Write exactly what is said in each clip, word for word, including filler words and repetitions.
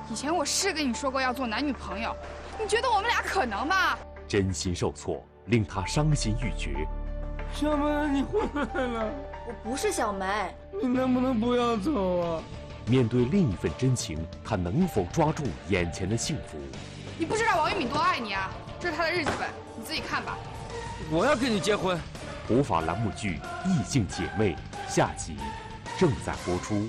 以前我是跟你说过要做男女朋友，你觉得我们俩可能吗？ 真心受挫，令他伤心欲绝。 小梅，你回来了。 我不是小梅。 你能不能不要走啊？ 面对另一份真情，他能否抓住眼前的幸福？ 你不知道王玉敏多爱你啊！这是他的日记本，你自己看吧。 我要跟你结婚。 普法栏目剧《异性姐妹》下集正在播出。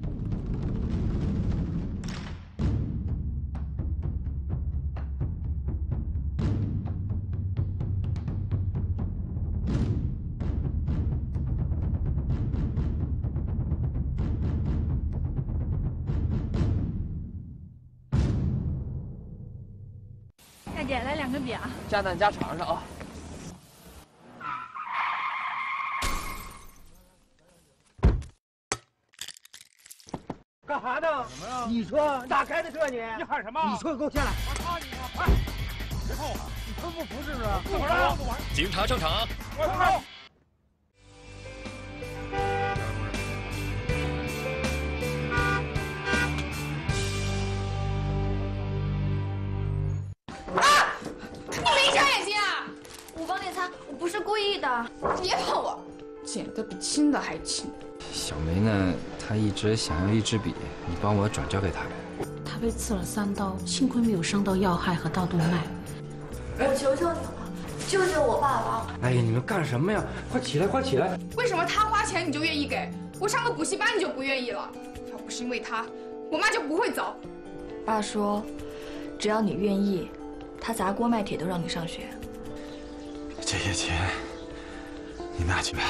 大姐，来两个饼。 加蛋加肠上啊。 干啥呢？ 什么呀？ 你说哪开的车你？ 你喊什么？ 你说给我下来！ 我操你妈！快！别碰我！你喷不服是不是？ 怎么了？ 警察上场。 快跑！ 你没长眼睛啊！ 我帮你擦，我不是故意的。 别碰我，剪得比亲的还亲。 小梅呢？她一直想要一支笔，你帮我转交给她呗。 她被刺了三刀，幸亏没有伤到要害和大动脉。 我求求你了，救救我爸爸！ 哎呀，你们干什么呀？快起来，快起来！ 为什么他花钱你就愿意给？我上个补习班你就不愿意了？要不是因为他，我妈就不会走。 爸说，只要你愿意，他砸锅卖铁都让你上学。 这些钱，你拿去吧。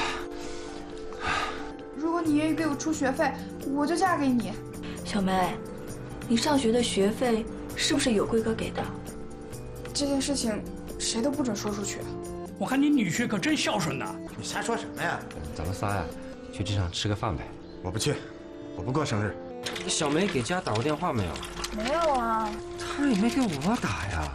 如果你愿意给我出学费，我就嫁给你。 小梅，你上学的学费是不是有贵哥给的？ 这件事情谁都不准说出去。 我看你女婿可真孝顺呐！ 你瞎说什么呀？ 咱们仨呀，去机场吃个饭呗。 我不去，我不过生日。 小梅给家打过电话没有？ 没有啊。 她也没给我打呀。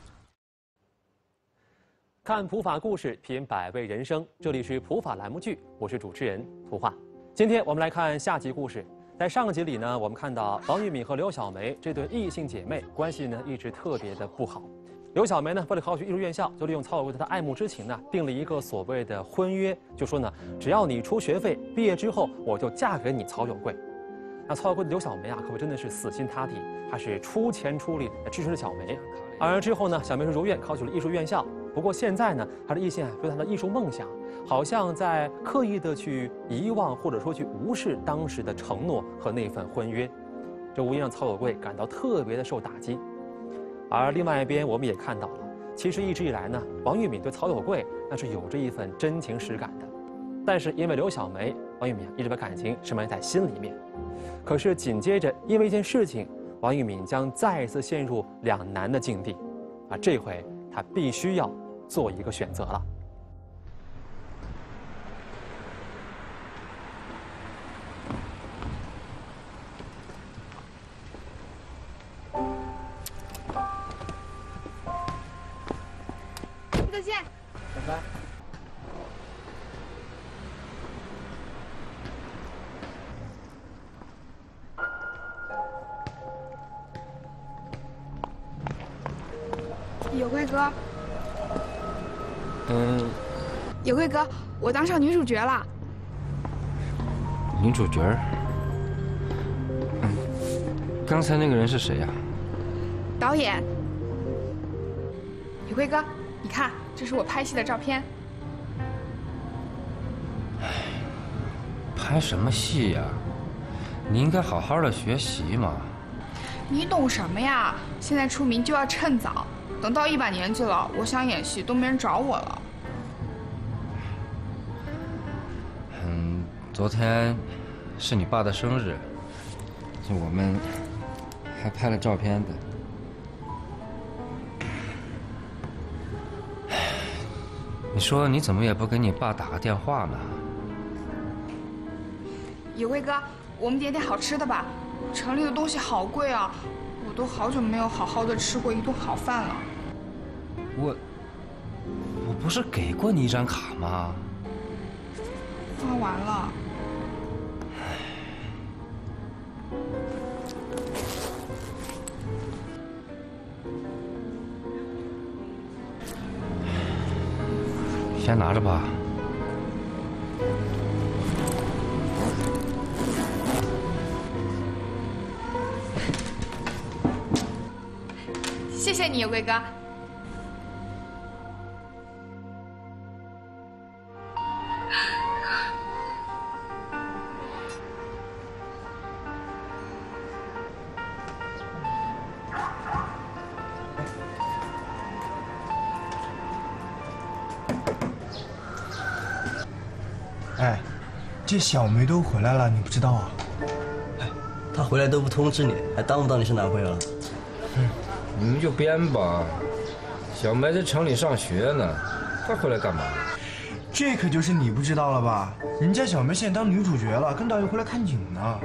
看普法故事，品百味人生。这里是普法栏目剧，我是主持人图画。今天我们来看下集故事。在上集里呢，我们看到王玉敏和刘小梅这对异性姐妹关系呢一直特别的不好。刘小梅呢为了考取艺术院校，就利用曹有贵对她爱慕之情呢，定了一个所谓的婚约，就说呢，只要你出学费，毕业之后我就嫁给你曹有贵。那曹有贵的刘小梅啊，可谓真的是死心塌地，他是出钱出力支持着小梅。而之后呢，小梅是如愿考取了艺术院校。不过现在呢，她的异性啊对她的艺术梦想，好像在刻意的去遗忘或者说去无视当时的承诺和那份婚约，这无疑让曹有贵感到特别的受打击。而另外一边，我们也看到了，其实一直以来呢，王玉敏对曹有贵那是有着一份真情实感的，但是因为刘小梅，王玉敏一直把感情是埋在心里面。可是紧接着，因为一件事情，王玉敏将再一次陷入两难的境地，而这回他必须要做一个选择了。 再见。 拜拜。 有贵哥。 嗯。 有贵哥，我当上女主角了。 女主角？嗯。刚才那个人是谁呀？ 导演。有贵哥，你看，这是我拍戏的照片。 拍什么戏呀？你应该好好的学习嘛。 你懂什么呀？现在出名就要趁早，等到一把年纪了，我想演戏都没人找我了。 嗯，昨天是你爸的生日，就我们还拍了照片的。你说你怎么也不给你爸打个电话呢？ 有贵哥，我们点点好吃的吧。城里的东西好贵啊，我都好久没有好好的吃过一顿好饭了。 我我不是给过你一张卡吗？ 花完了。 先拿着吧。 谢谢你，有贵哥。 哎，这小梅都回来了，你不知道啊？ 哎，她回来都不通知你，还当不当你是男朋友了？ 嗯，你们就编吧。小梅在城里上学呢，她回来干嘛？ 这可就是你不知道了吧？人家小梅现在当女主角了，跟导演回来看景呢。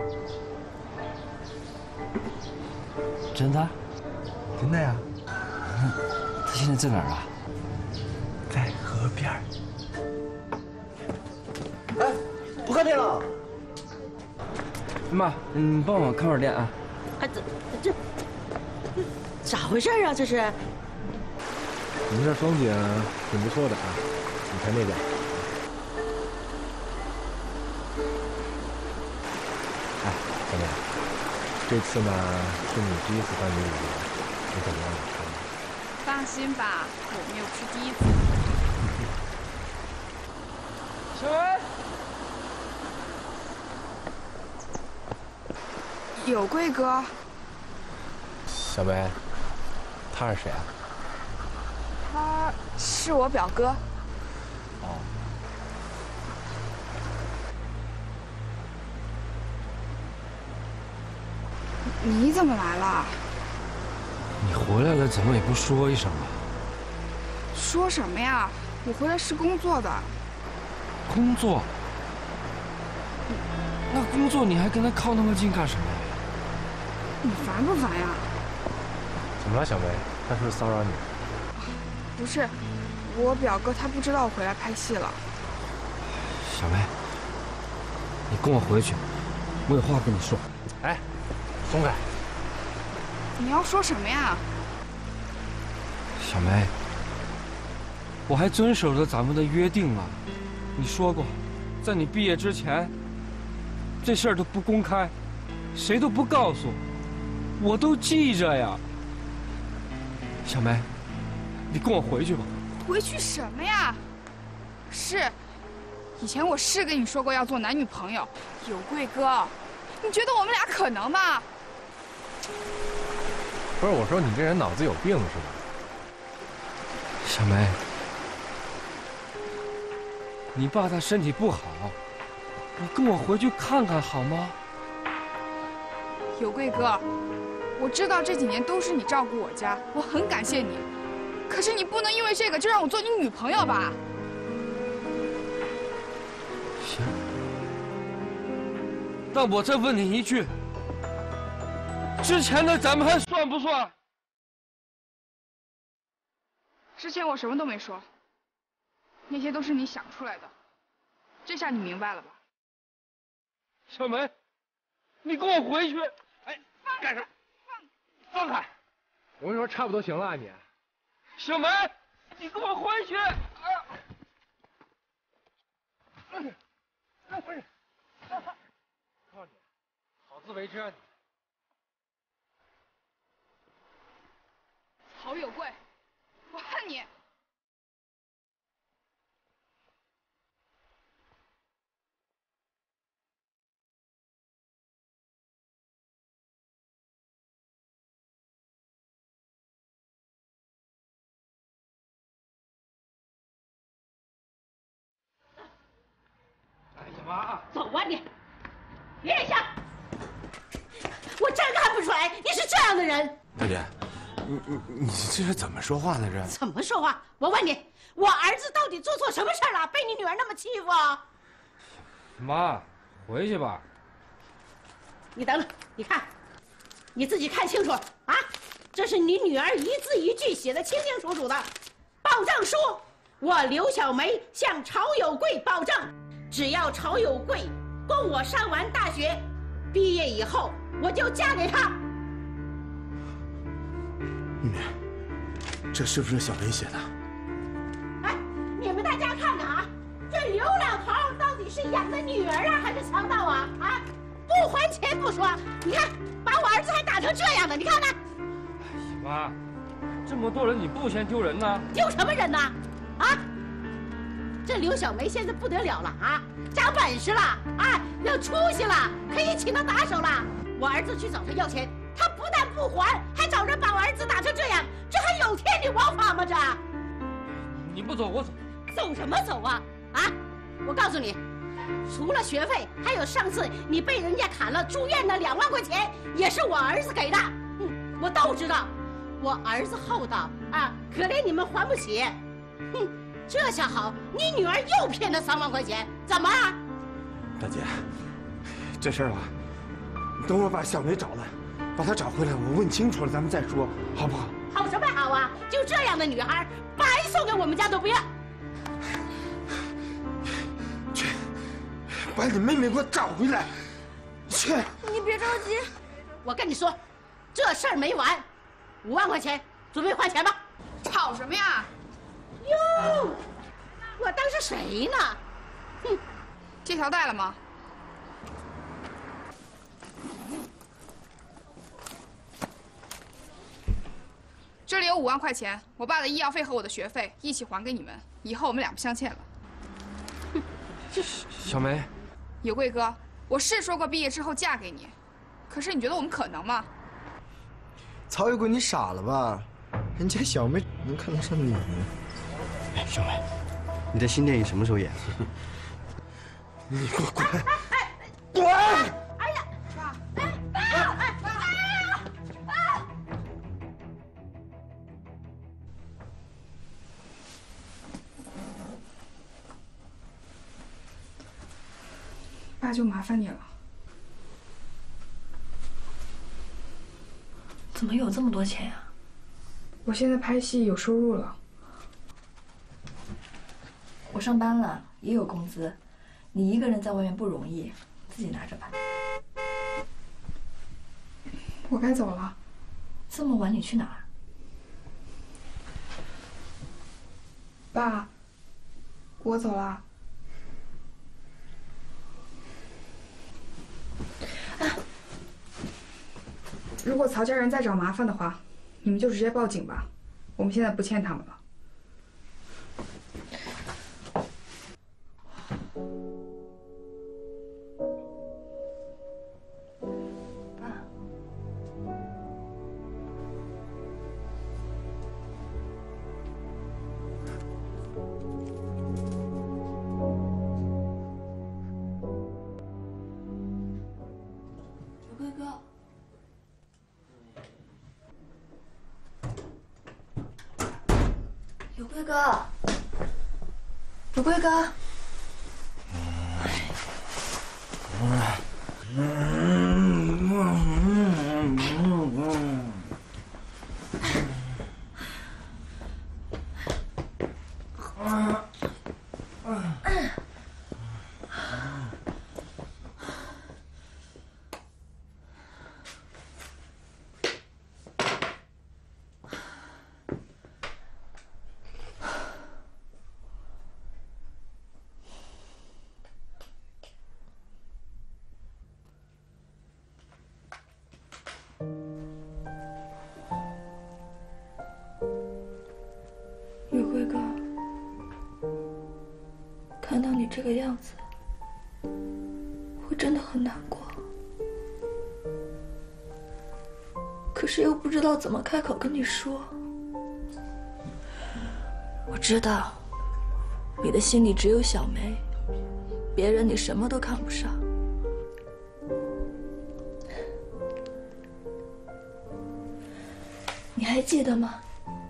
真的？ 真的呀。 嗯，她现在在哪儿啊？ 在河边。 哎，不看电了。 妈，你帮我看会儿电啊。 哎，这这咋回事啊？这是？ 你们这风景挺不错的啊，你看那边。哎，小梅，这次呢是你第一次当女主角，你怎么样？ 放心吧，我们又不是第一次。 小梅。 有贵哥。 小梅，他是谁啊？ 他是我表哥。 哦。 你怎么来了？ 你回来了，怎么也不说一声啊？ 说什么呀？我回来是工作的。 工作？那工作你还跟他靠那么近干什么？ 你烦不烦呀？ 怎么了，小梅？他是不是骚扰你？ 不是，我表哥他不知道我回来拍戏了。 小梅，你跟我回去，我有话跟你说。 哎，松开！ 你要说什么呀？ 小梅，我还遵守着咱们的约定啊！你说过，在你毕业之前，这事儿都不公开，谁都不告诉，我都记着呀。小梅，你跟我回去吧。 回去什么呀？是，以前我是跟你说过要做男女朋友。有贵哥，你觉得我们俩可能吗？ 不是，我说你这人脑子有病是吧？ 小梅，你爸他身体不好，你跟我回去看看好吗？ 有贵哥，我知道这几年都是你照顾我家，我很感谢你。可是你不能因为这个就让我做你女朋友吧？ 行，那我再问你一句，之前的咱们还算不算？ 之前我什么都没说，那些都是你想出来的。这下你明白了吧？ 小梅，你跟我回去！ 哎，干什么？放开！我跟你说，差不多行了啊你。 小梅，你跟我回去！哎呀！ 哎，不是，告诉你，好自为之啊你。 曹有贵，我恨你！ 妈， 走啊你！别想！我真看不出来你是这样的人。 大姐，你你你这是怎么说话呢？这怎么说话？我问你，我儿子到底做错什么事了，被你女儿那么欺负啊？ 妈，回去吧。 你等等，你看，你自己看清楚啊！这是你女儿一字一句写的清清楚楚的保证书。我刘小梅向曹有贵保证。只要曹有贵供我上完大学，毕业以后我就嫁给他。 玉梅，这是不是小梅写的？ 哎，你们大家看看。 是养的女儿啊，还是强盗啊？啊，不还钱不说，你看把我儿子还打成这样的，你看看。 妈，这么多人你不嫌丢人呢？ 丢什么人呢？啊！这刘小梅现在不得了了啊，长本事了啊，有出息了，可以请他打手了。我儿子去找他要钱，他不但不还，还找人把我儿子打成这样，这还有天理王法吗？这？ 你不走我走。 走什么走啊？啊！我告诉你，除了学费，还有上次你被人家砍了住院的两万块钱，也是我儿子给的。嗯，我都知道。我儿子厚道啊，可怜你们还不起。哼，这下好，你女儿又骗了三万块钱，怎么啊？ 大姐，这事儿啊，等我把小梅找来，把她找回来，我问清楚了，咱们再说，好不好？ 好什么好啊？就这样的女孩，白送给我们家都不要。 去，把你妹妹给我找回来。去。 你别着急，我跟你说，这事儿没完。五万块钱，准备还钱吧。 吵什么呀？ 哟，我当是谁呢？哼， 借条带了吗？这里有五万块钱，我爸的医药费和我的学费一起还给你们，以后我们俩不相欠了。 哼，小梅， 有贵哥，我是说过毕业之后嫁给你，可是你觉得我们可能吗？ 曹有贵，你傻了吧？人家小梅能看得上你？ 哎，小梅，你的新电影什么时候演？ 你给我滚！ 滚！哎呀，爸！哎，爸！哎，爸！爸！ 爸，就麻烦你了。 怎么有这么多钱呀？ 我现在拍戏有收入了。 我上班了，也有工资。你一个人在外面不容易，自己拿着吧。 我该走了。 这么晚你去哪儿？ 爸，我走了。如果曹家人再找麻烦的话，你们就直接报警吧。我们现在不欠他们了。 爸，有贵哥。有贵哥，有贵哥。有贵哥，看到你这个样子，我真的很难过，可是又不知道怎么开口跟你说。我知道，你的心里只有小梅，别人你什么都看不上。你还记得吗？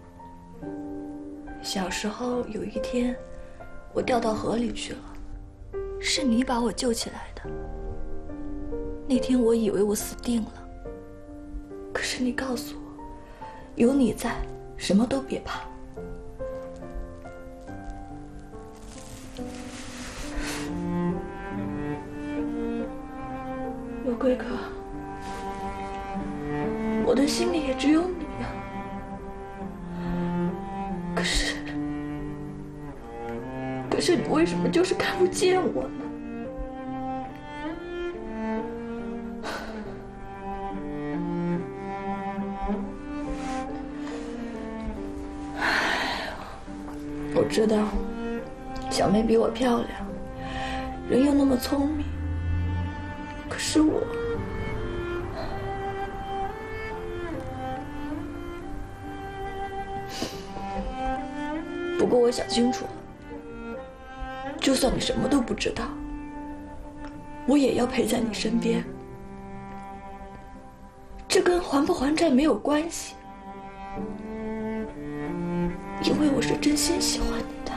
小时候有一天，我掉到河里去了，是你把我救起来的。那天我以为我死定了，可是你告诉我，有你在，什么都别怕。有贵哥，我的心里也只有你呀。可是，可是你为什么就是看不见我呢？ 我知道小梅比我漂亮，人又那么聪明，可是我……不过我想清楚了，就算你什么都不知道，我也要陪在你身边。这跟还不还债没有关系，因为我是真心喜欢你的。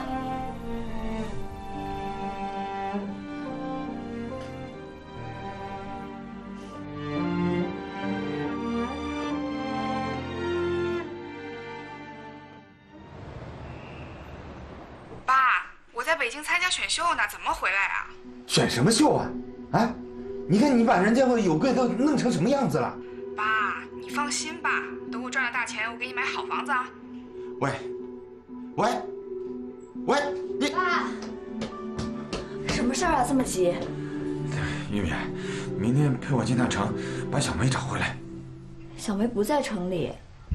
爸，我在北京参加选秀呢，怎么回来啊？ 选什么秀啊？啊，你看你把人家有贵都弄成什么样子了？ 爸，你放心吧，等我赚了大钱，我给你买好房子啊。 喂，喂，喂，你爸，什么事儿啊？这么急？ 玉米，明天陪我进趟城，把小梅找回来。 小梅不在城里。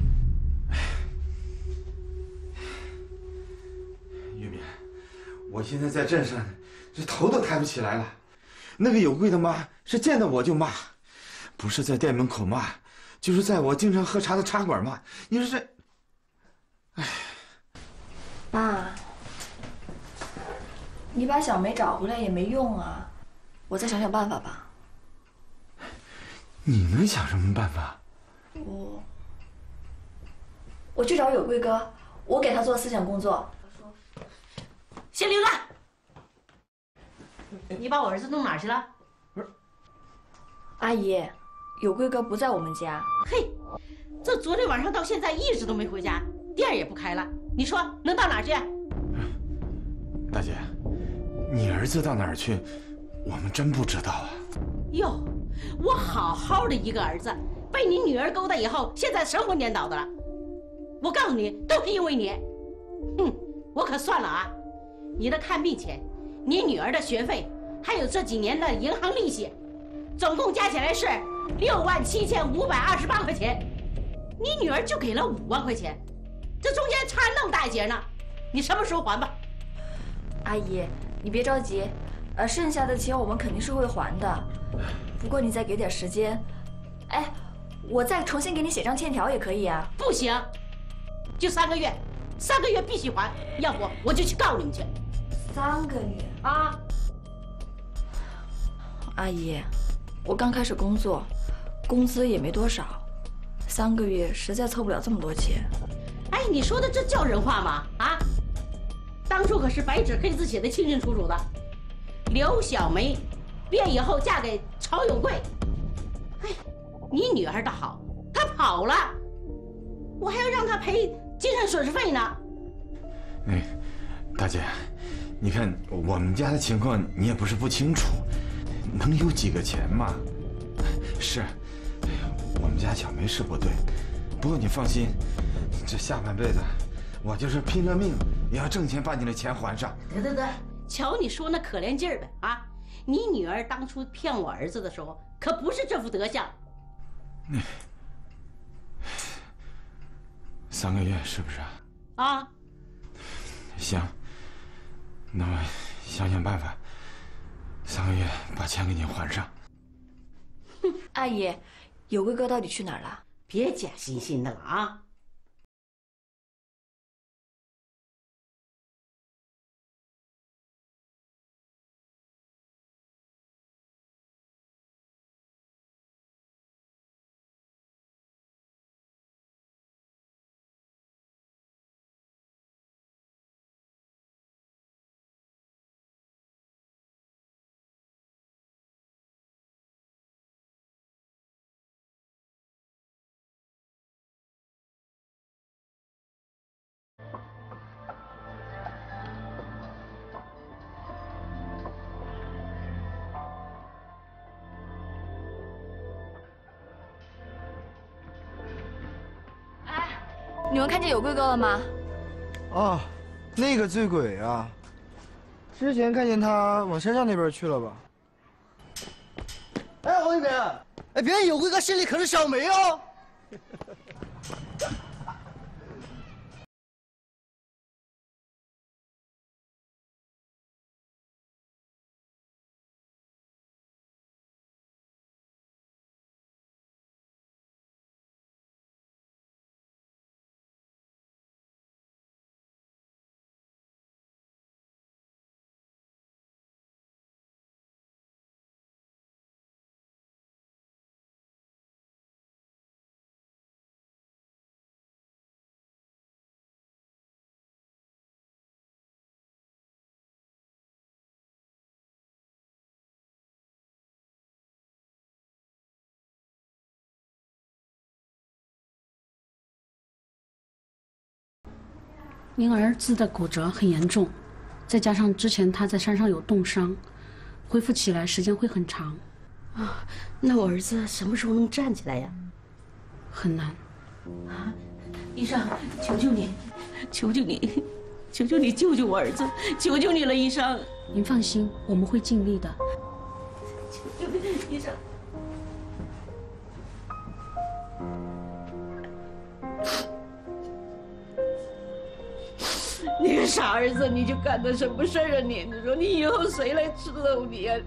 玉米，我现在在镇上，这头都抬不起来了。那个有贵的妈是见到我就骂，不是在店门口骂，就是在我经常喝茶的茶馆骂。你说这，哎， 爸，你把小梅找回来也没用啊，我再想想办法吧。 你能想什么办法？ 我，我去找有贵哥，我给他做思想工作。 姓刘的，你把我儿子弄哪儿去了？ 阿姨，有贵哥不在我们家。 嘿，这昨天晚上到现在一直都没回家，店也不开了，你说能到哪儿去？ 大姐，你儿子到哪儿去，我们真不知道啊。 哟，我好好的一个儿子，被你女儿勾搭以后，现在神魂颠倒的了。我告诉你，都是因为你。哼，我可算了啊，你的看病钱，你女儿的学费，还有这几年的银行利息，总共加起来是六万七千五百二十八块钱。你女儿就给了五万块钱，这中间差那么大一截呢，你什么时候还吧？ 阿姨，你别着急，呃，剩下的钱我们肯定是会还的，不过你再给点时间。哎，我再重新给你写张欠条也可以啊。 不行，就三个月，三个月必须还，要不我就去告你们去。 三个月啊！ 阿姨，我刚开始工作，工资也没多少，三个月实在凑不了这么多钱。 哎，你说的这叫人话吗？啊！当初可是白纸黑字写的清清楚楚的，刘小梅毕业以后嫁给曹有贵。哎，你女儿倒好，她跑了，我还要让她赔精神损失费呢。 哎，大姐，你看我们家的情况你也不是不清楚，能有几个钱吗？是，我们家小梅是不对，不过你放心，这下半辈子我就是拼了命也要挣钱把你的钱还上。 得得得，瞧你说那可怜劲儿的啊！你女儿当初骗我儿子的时候，可不是这副德相。 那三个月是不是啊？ 啊， 行，那我想想办法，三个月把钱给你还上。 阿姨，有贵哥到底去哪儿了？ 别假惺惺的了啊！ 你们看见有贵哥了吗？ 哦，那个醉鬼啊！之前看见他往山上那边去了吧？ 哎，王一鸣，哎，别人有贵哥心里可是小梅哦。 您儿子的骨折很严重，再加上之前他在山上有冻伤，恢复起来时间会很长。 啊，那我儿子什么时候能站起来呀？ 很难。 啊，医生，求求你，求求你，求求你救救我儿子，求求你了，医生。 您放心，我们会尽力的。 求求你，医生。你个傻儿子，你就干的什么事儿啊你？你说你以后谁来伺候你呀？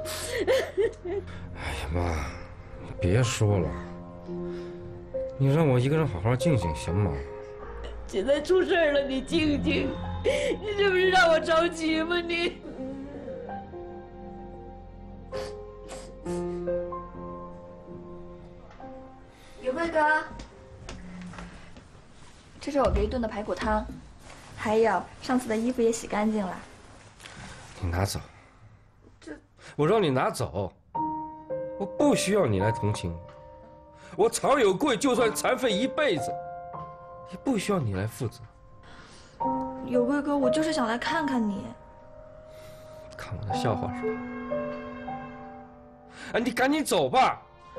哎呀妈，你别说了，你让我一个人好好静静行吗？ 现在出事了，你静静，你这不是让我着急吗你？ 有贵哥，这是我给你炖的排骨汤，还有上次的衣服也洗干净了。 你拿走。 这， 我让你拿走，我不需要你来同情我。我曹有贵就算残废一辈子，也不需要你来负责。 有贵哥，我就是想来看看你。 看我的笑话是吧？哎，你赶紧走吧。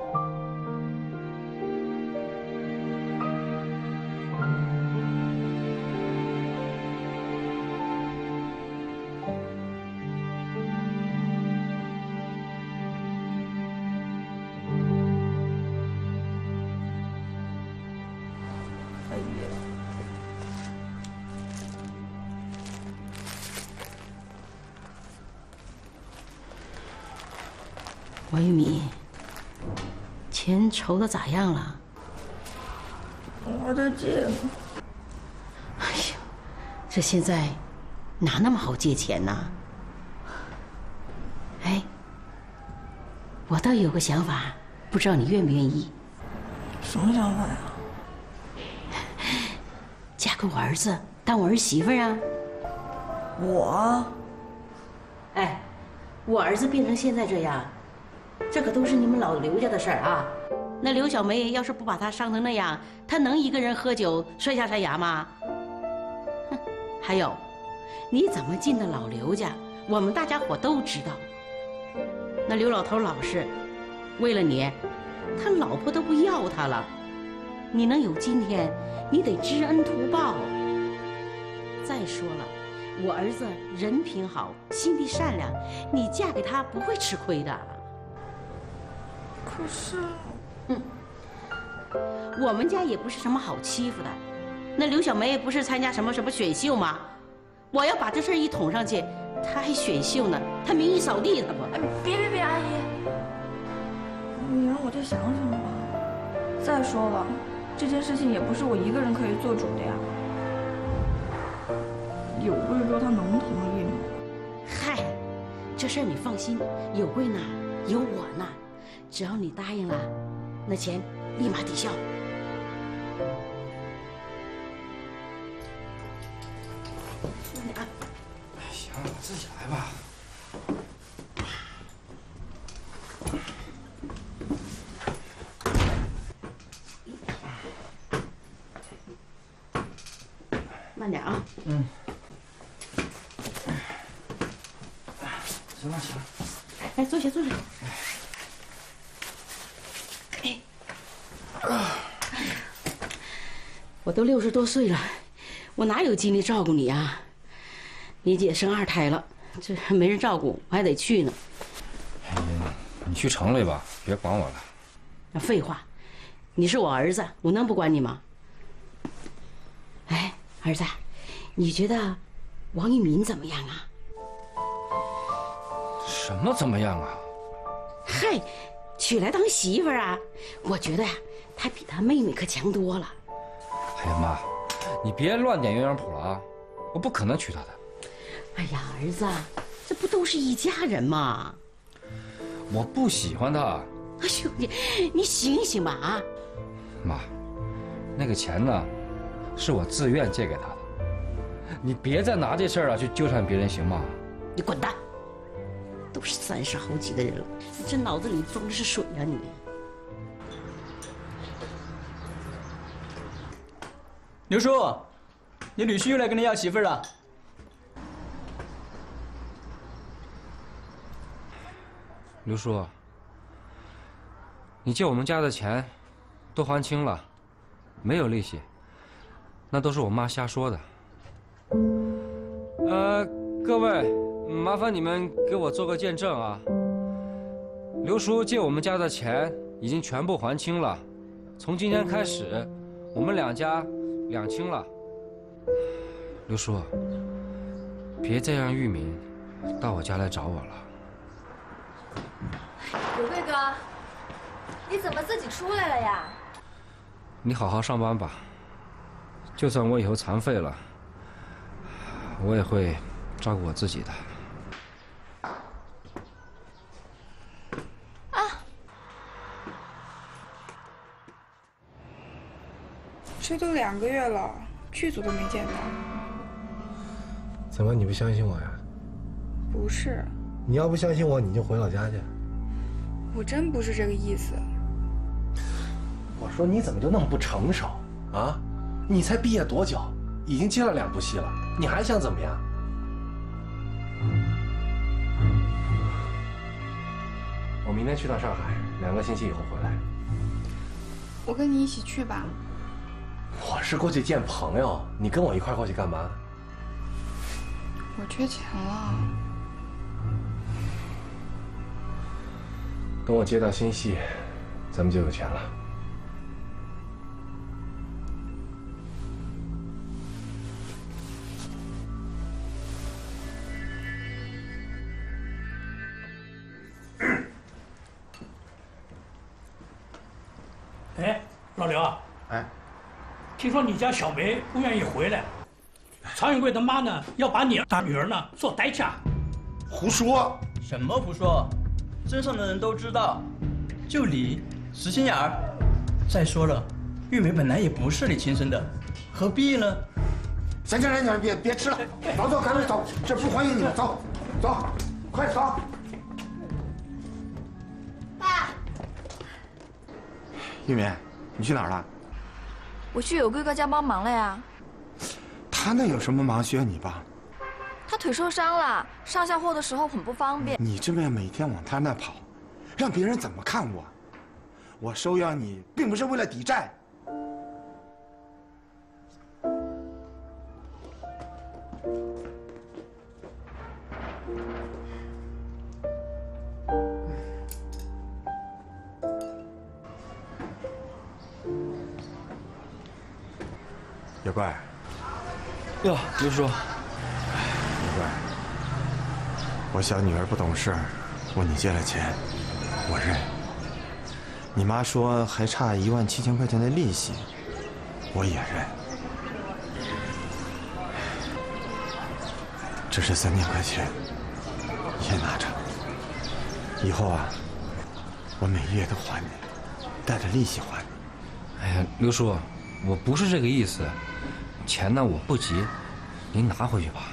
王玉米，钱筹的咋样了？ 我的借。 哎呀，这现在哪那么好借钱呢？哎，我倒有个想法，不知道你愿不愿意？ 什么想法呀？ 嫁给我儿子当我儿媳妇啊！ 我？ 哎，我儿子变成现在这样。这可都是你们老刘家的事儿啊！那刘小梅要是不把他伤成那样，她能一个人喝酒摔下山崖吗？哼！还有，你怎么进的老刘家，我们大家伙都知道。那刘老头老实，为了你，他老婆都不要他了。你能有今天，你得知恩图报。再说了，我儿子人品好，心地善良，你嫁给他不会吃亏的。 可是， 嗯，我们家也不是什么好欺负的。那刘小梅不是参加什么什么选秀吗？我要把这事一捅上去，她还选秀呢，她名誉扫地，她不？ 哎，别别别，阿姨，你让我再想想吧。再说了，这件事情也不是我一个人可以做主的呀。有贵哥他能同意吗？ 嗨，这事儿你放心，有贵呢，有我呢。只要你答应了，那钱立马抵消。你啊， 行了，我自己来吧。 慢点啊。 嗯。行了行了。 来，坐下坐下。我都六十多岁了，我哪有精力照顾你啊？你姐生二胎了，这没人照顾，我还得去呢。 哎，你去城里吧，别管我了。 废话，你是我儿子，我能不管你吗？哎，儿子，你觉得王玉民怎么样啊？ 什么怎么样啊？ 嗨，娶来当媳妇儿啊！我觉得呀，她比她妹妹可强多了。 哎呀妈，你别乱点鸳鸯谱了啊！我不可能娶她的。 哎呀，儿子，这不都是一家人吗？ 我不喜欢她。 兄弟，你醒醒吧啊！ 妈，那个钱呢，是我自愿借给她的。你别再拿这事儿啊去纠缠别人，行吗？ 你滚蛋！都是三十好几的人了，你这脑子里装的是水啊你！ 刘叔， 你女婿又来跟你要媳妇了。 刘叔，你借我们家的钱都还清了，没有利息，那都是我妈瞎说的。呃，各位，麻烦你们给我做个见证啊。刘叔借我们家的钱已经全部还清了，从今天开始，我们两家两清了。刘叔，别再让玉敏到我家来找我了。 有贵哥，你怎么自己出来了呀？ 你好好上班吧，就算我以后残废了，我也会照顾我自己的。 啊！这都两个月了，剧组都没见到。 怎么你不相信我呀？ 不是。 你要不相信我，你就回老家去。 我真不是这个意思。 我说你怎么就那么不成熟啊？你才毕业多久，已经接了两部戏了，你还想怎么样？我明天去趟上海，两个星期以后回来。 我跟你一起去吧。 我是过去见朋友，你跟我一块过去干嘛？ 我缺钱了。 等我接到新戏，咱们就有钱了。 哎，老刘啊， 哎， 听说你家小梅不愿意回来，常永贵的妈呢要把你大女儿呢做代驾。 胡说！ 什么胡说？镇上的人都知道，就你死心眼儿。再说了，玉梅本来也不是你亲生的，何必呢？ 行行行行，别别吃了，走走，赶快走，这不欢迎你们，走走，快走。 爸， 玉敏，你去哪儿了？ 我去有贵哥家帮忙了呀。 他那有什么忙需要你帮？ 他腿受伤了，上下货的时候很不方便。 你这么每天往他那跑，让别人怎么看我？我收养你，并不是为了抵债。有怪。 哟，刘叔。 有怪。我小女儿不懂事，问你借了钱，我认。你妈说还差一万七千块钱的利息，我也认。这是三千块钱，先拿着。以后啊，我每月都还你，带着利息还你。 哎呀，刘叔，我不是这个意思，钱呢我不急，您拿回去吧。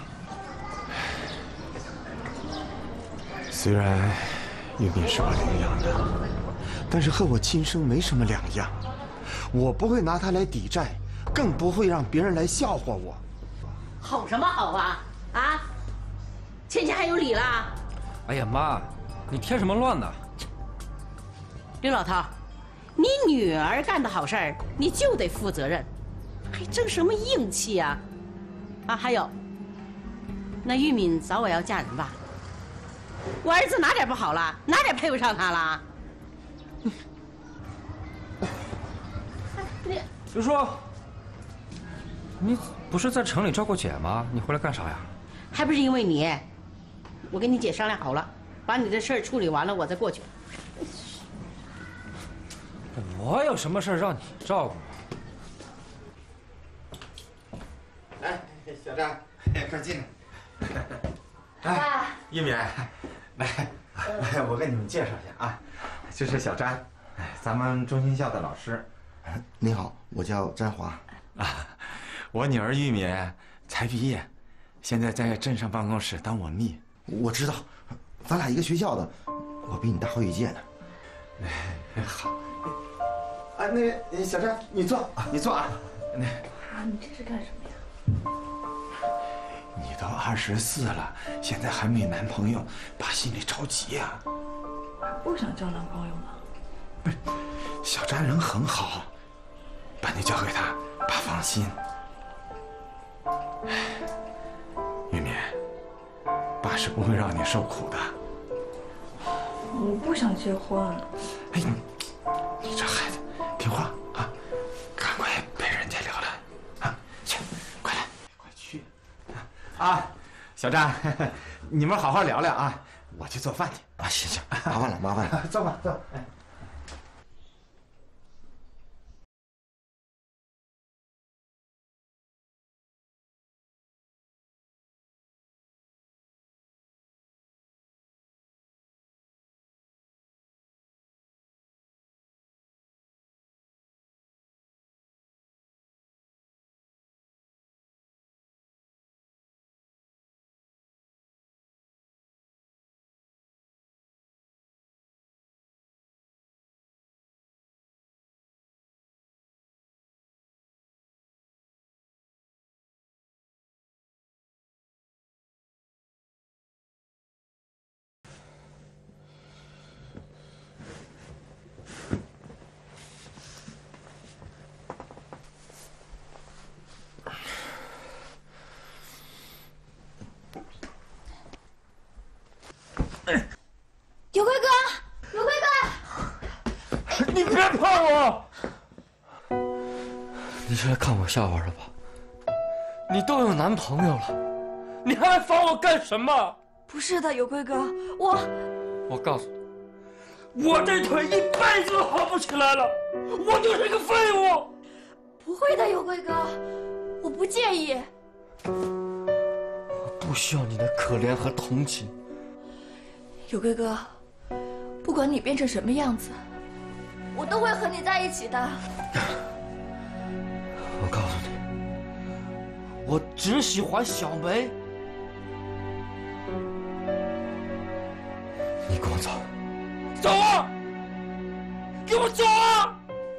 虽然玉敏是我领养的，但是和我亲生没什么两样。我不会拿它来抵债，更不会让别人来笑话我。 好什么好啊？啊，欠钱还有理啦？ 哎呀妈，你添什么乱呢？ 刘老头，你女儿干的好事儿，你就得负责任，还争什么硬气啊？啊，还有，那玉敏早晚要嫁人吧？我儿子哪点不好了？哪点配不上她了？ 你刘叔，你不是在城里照顾姐吗？你回来干啥呀？ 还不是因为你，我跟你姐商量好了，把你的事儿处理完了，我再过去。 我有什么事让你照顾？ 来，小张，快进来。哎，玉敏，来，来，我给你们介绍一下啊，这是小詹，哎，咱们中心校的老师。 你好，我叫詹华。 啊，我女儿玉敏才毕业，现在在镇上办公室当文秘。 我知道，咱俩一个学校的，我比你大好几届呢。 哎，好。啊，那小詹，你坐，你坐啊。那啊，你这是干什么呀？ 你都二十四了，现在还没男朋友，爸心里着急呀。 还不想交男朋友呢？ 不是，小詹人很好，把你交给他，爸放心。玉敏，爸是不会让你受苦的。 我不想结婚。 哎，你你这孩子听话啊，赶快陪人家聊聊啊！去，快来，快去！啊，小詹，你们好好聊聊啊，我去做饭去。 啊，行行，麻烦了，麻烦了， 坐吧，坐。哎。 有贵哥，有贵哥， 你别碰我！你是来看我笑话的吧？你都有男朋友了，你还来烦我干什么？ 不是的，有贵哥，我…… 我告诉你，我这腿一辈子都好不起来了，我就是个废物。 不会的，有贵哥，我不介意。 我不需要你的可怜和同情。 有贵哥，不管你变成什么样子，我都会和你在一起的。 我告诉你，我只喜欢小梅。你跟我走，走啊！给我走啊！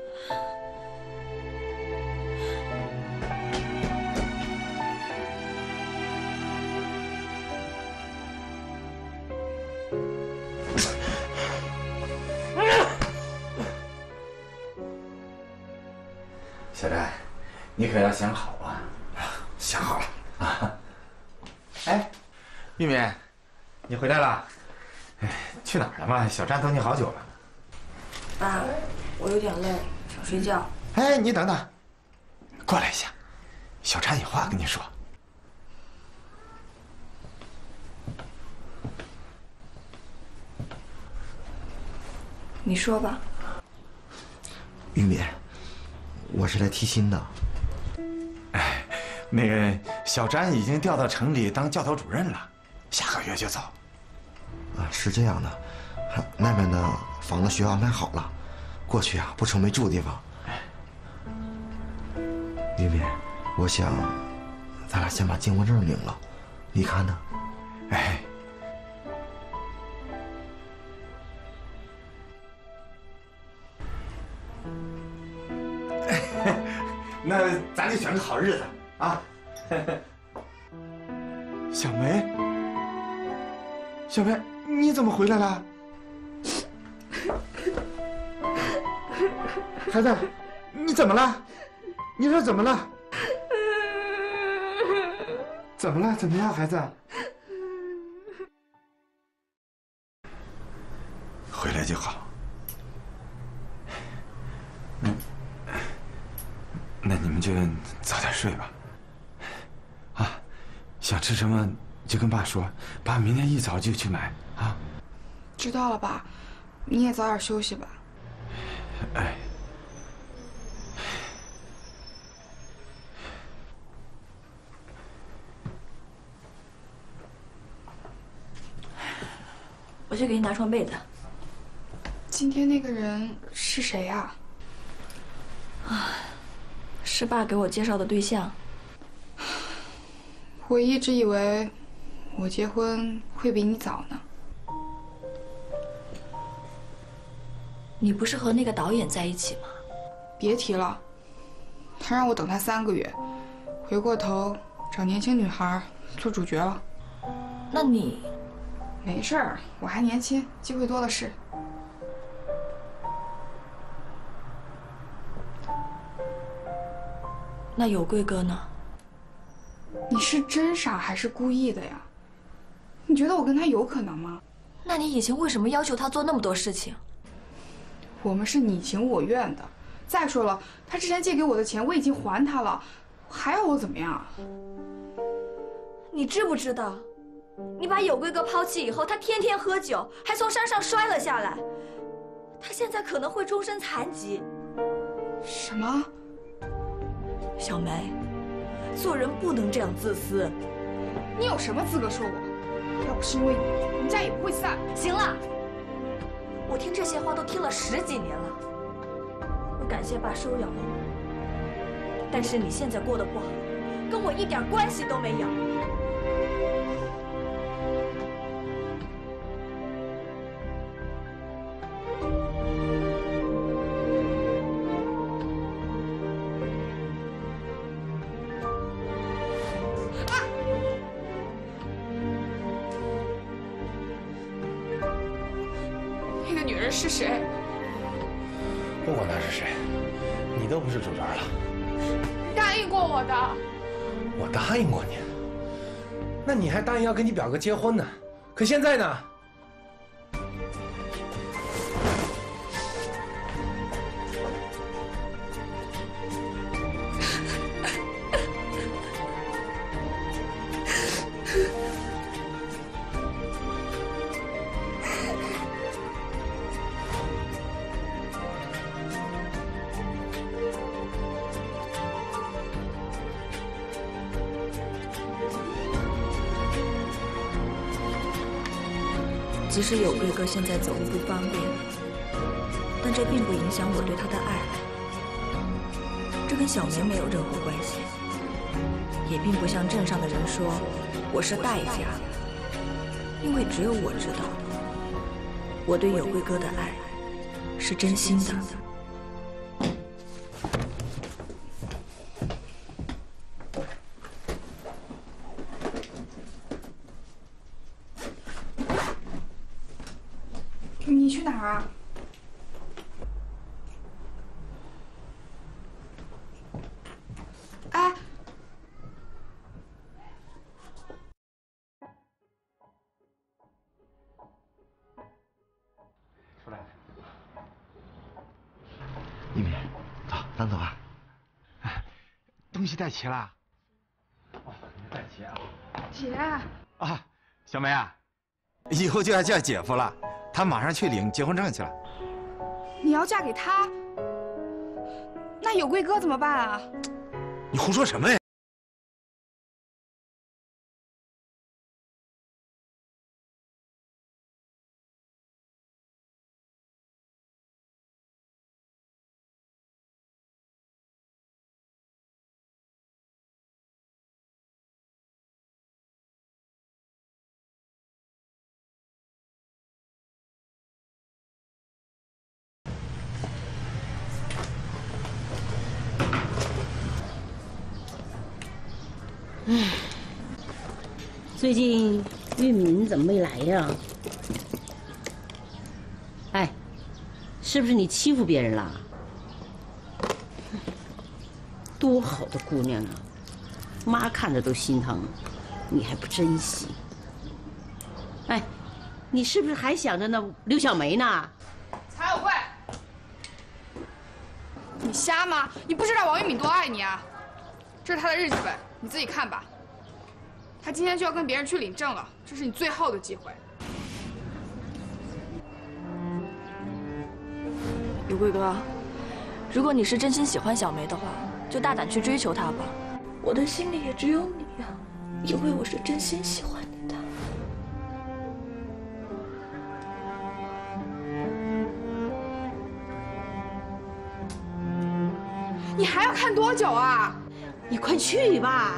小詹，你可要想好啊！想好了啊！哎，玉敏，你回来了？哎，去哪儿了嘛？小詹等你好久了。 爸，我有点累，想睡觉。 哎，你等等，过来一下，小詹有话跟你说。 你说吧。 玉敏，我是来提亲的。 哎，那个小詹已经调到城里当教头主任了，下个月就走。 啊，是这样的，那边的房子学校安排好了，过去啊不愁没住的地方。玉敏，我想咱俩先把结婚证领了，你看呢？ 哎。那咱就选个好日子啊！小梅，小梅，你怎么回来了？孩子，你怎么了？你说怎么了？怎么了？怎么样，孩子？回来就好。嗯。那你们就早点睡吧。啊，想吃什么就跟爸说，爸明天一早就去买啊。 知道了，爸，你也早点休息吧。 哎。 我去给你拿床被子。 今天那个人是谁呀？ 啊。是爸给我介绍的对象。 我一直以为我结婚会比你早呢。 你不是和那个导演在一起吗？ 别提了，他让我等他三个月，回回过头找年轻女孩做主角了。 那你？ 没事儿，我还年轻，机会多的是。 那有贵哥呢？ 你是真傻还是故意的呀？你觉得我跟他有可能吗？ 那你以前为什么要求他做那么多事情？ 我们是你情我愿的。再说了，他之前借给我的钱我已经还他了，还要我怎么样？ 你知不知道？你把有贵哥抛弃以后，他天天喝酒，还从山上摔了下来。他现在可能会终身残疾。 什么？ 小梅，做人不能这样自私。 你有什么资格说我？要不是因为你，我们家也不会散。 行了，我听这些话都听了十几年了。我感谢爸收养了我，但是你现在过得不好，跟我一点关系都没有。 是谁？ 不管他是谁，你都不是主角了。 你答应过我的。 我答应过你，那你还答应要跟你表哥结婚呢？可现在呢？ 即使有贵哥现在走路不方便，但这并不影响我对他的爱。这跟小梅没有任何关系，也并不像镇上的人说我是代价。因为只有我知道，我对有贵哥的爱是真心的。 你去哪儿啊？哎， 出来。一鸣，走，咱走吧。哎，东西带齐了。哦，没带齐啊。 姐。 啊，小梅啊，以后就要叫姐夫了。他马上去领结婚证去了。 你要嫁给他？那有贵哥怎么办啊？ 你胡说什么呀？ 唉，最近玉敏怎么没来呀？哎，是不是你欺负别人了？多好的姑娘啊，妈看着都心疼，你还不珍惜？哎，你是不是还想着那刘小梅呢？ 曹有贵，你瞎吗？你不知道王玉敏多爱你啊？这是他的日记本。你自己看吧，他今天就要跟别人去领证了，这是你最后的机会。 有贵哥，如果你是真心喜欢小梅的话，就大胆去追求她吧。我的心里也只有你呀，因为我是真心喜欢你的。 你还要看多久啊？ 你快去吧。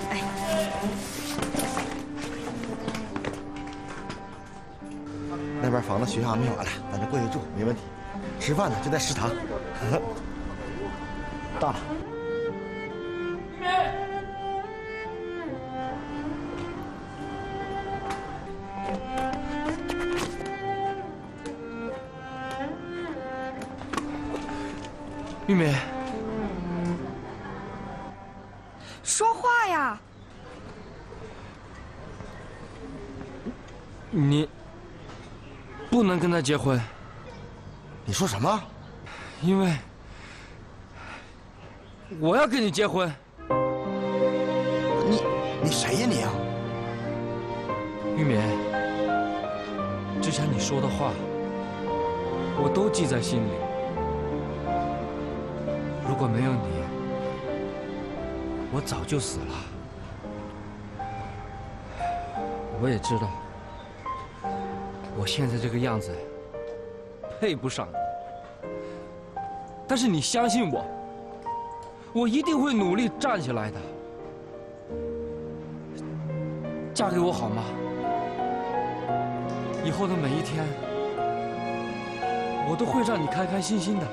那边面房子学校没完了，咱就过去住没问题。吃饭呢就在食堂。到了。 玉梅， 说话呀！ 你不能跟他结婚。 你说什么？ 因为我要跟你结婚。 你你谁呀你啊？ 玉梅，之前你说的话，我都记在心里。如果没有你，我早就死了。我也知道，我现在这个样子配不上你。但是你相信我，我一定会努力站起来的。嫁给我好吗？以后的每一天，我都会让你开开心心的。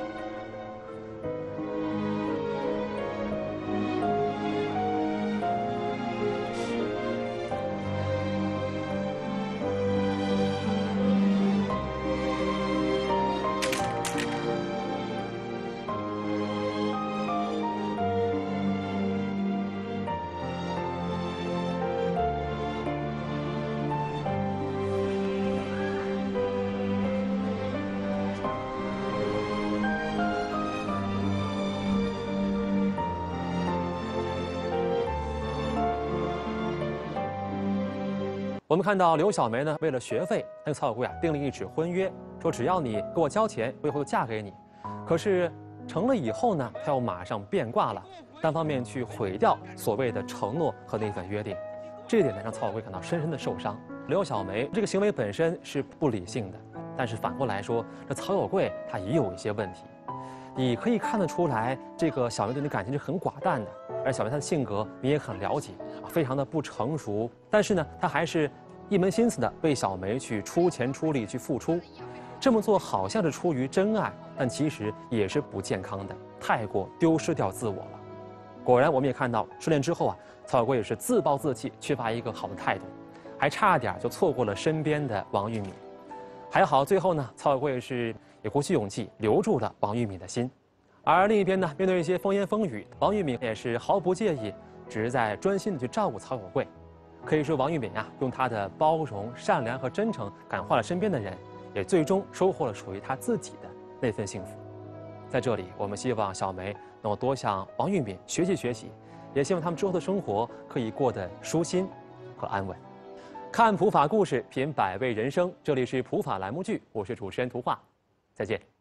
我们看到刘小梅呢，为了学费，跟曹小贵啊订了一纸婚约，说只要你给我交钱，我以后就嫁给你。可是成了以后呢，她又马上变卦了，单方面去毁掉所谓的承诺和那份约定，这一点呢让曹小贵感到深深的受伤。刘小梅这个行为本身是不理性的，但是反过来说，这曹小贵他也有一些问题。你可以看得出来，这个小梅对你感情是很寡淡的，而小梅她的性格你也很了解啊，非常的不成熟。但是呢，她还是一门心思的为小梅去出钱出力去付出，这么做好像是出于真爱，但其实也是不健康的，太过丢失掉自我了。果然，我们也看到失恋之后啊，曹小贵也是自暴自弃，缺乏一个好的态度，还差点就错过了身边的王玉敏。还好最后呢，曹小贵是也鼓起勇气留住了王玉敏的心。而另一边呢，面对一些风言风语，王玉敏也是毫不介意，只是在专心的去照顾曹小贵。可以说，王玉敏呀，用她的包容、善良和真诚感化了身边的人，也最终收获了属于她自己的那份幸福。在这里，我们希望小梅能够多向王玉敏学习学习，也希望他们之后的生活可以过得舒心和安稳。看普法故事，品百味人生，这里是普法栏目剧，我是主持人图画，再见。